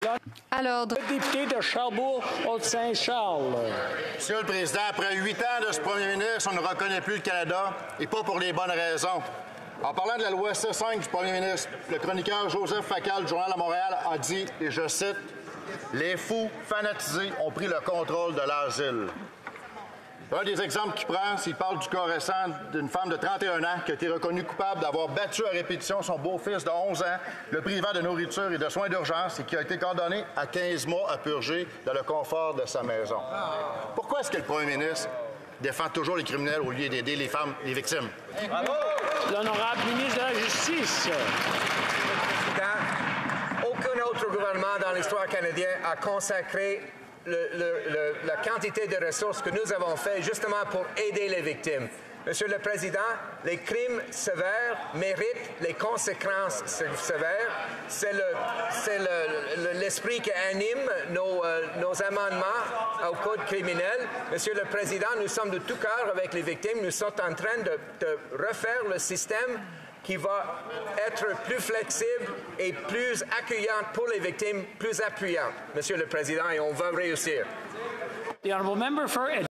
À l'ordre. Le député de Sherbrooke-Haute-Saint-Charles. Monsieur le Président, après 8 ans de ce premier ministre, on ne reconnaît plus le Canada, et pas pour les bonnes raisons. En parlant de la loi C5 du premier ministre, le chroniqueur Joseph Facal du Journal de Montréal a dit, et je cite, « Les fous fanatisés ont pris le contrôle de l'asile ». Un des exemples qu'il prend, c'est qu'il parle du cas récent d'une femme de 31 ans qui a été reconnue coupable d'avoir battu à répétition son beau-fils de 11 ans, le privant de nourriture et de soins d'urgence et qui a été condamné à 15 mois à purger dans le confort de sa maison. Pourquoi est-ce que le premier ministre défend toujours les criminels au lieu d'aider les femmes, les victimes? Bravo! L'honorable ministre de la Justice. Aucun autre gouvernement dans l'histoire canadienne a consacré la quantité de ressources que nous avons fait justement pour aider les victimes. Monsieur le Président, les crimes sévères méritent les conséquences sévères. C'est l'esprit qui anime nos amendements au Code criminel. Monsieur le Président, nous sommes de tout cœur avec les victimes. Nous sommes en train de refaire le système qui va être plus flexible et plus accueillant pour les victimes, plus appuyant, Monsieur le Président, et on va réussir. The honourable member for